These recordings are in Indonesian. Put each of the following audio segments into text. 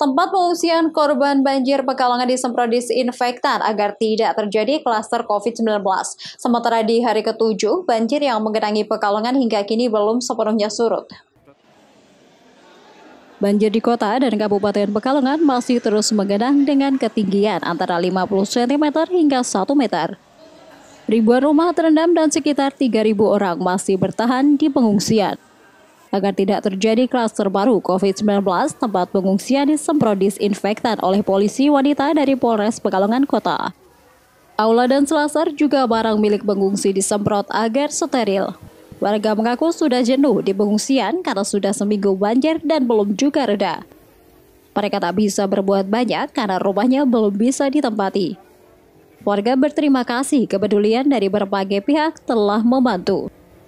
Tempat pengungsian korban banjir Pekalongan disemprot disinfektan agar tidak terjadi klaster COVID-19. Sementara di hari ke-7, banjir yang menggenangi Pekalongan hingga kini belum sepenuhnya surut. Banjir di kota dan Kabupaten Pekalongan masih terus menggenang dengan ketinggian antara 50 cm hingga 1 meter. Ribuan rumah terendam dan sekitar 3.000 orang masih bertahan di pengungsian. Agar tidak terjadi klaster baru COVID-19, tempat pengungsian disemprot disinfektan oleh polisi wanita dari Polres Pekalongan Kota. Aula dan selasar juga barang milik pengungsi disemprot agar steril. Warga mengaku sudah jenuh di pengungsian karena sudah seminggu banjir dan belum juga reda. Mereka tak bisa berbuat banyak karena rumahnya belum bisa ditempati. Warga berterima kasih kepedulian dari berbagai pihak telah membantu.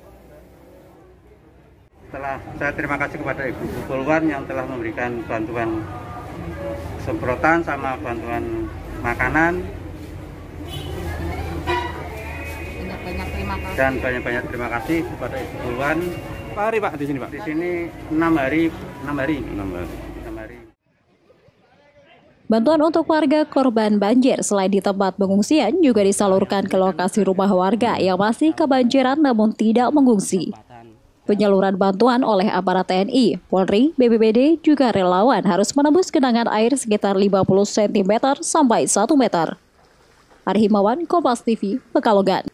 Saya terima kasih kepada Ibu Pulwan yang telah memberikan bantuan semprotan sama bantuan makanan. Dan banyak-banyak terima kasih kepada Ibu Pulwan. Pak hari Pak di sini Pak? Di sini 6 hari. Bantuan untuk warga korban banjir selain di tempat pengungsian juga disalurkan ke lokasi rumah warga yang masih kebanjiran namun tidak mengungsi. Penyaluran bantuan oleh aparat TNI, Polri, BPBD juga relawan harus menembus genangan air sekitar 50 cm sampai 1 meter. Arhimawan, Kompas TV, Pekalongan.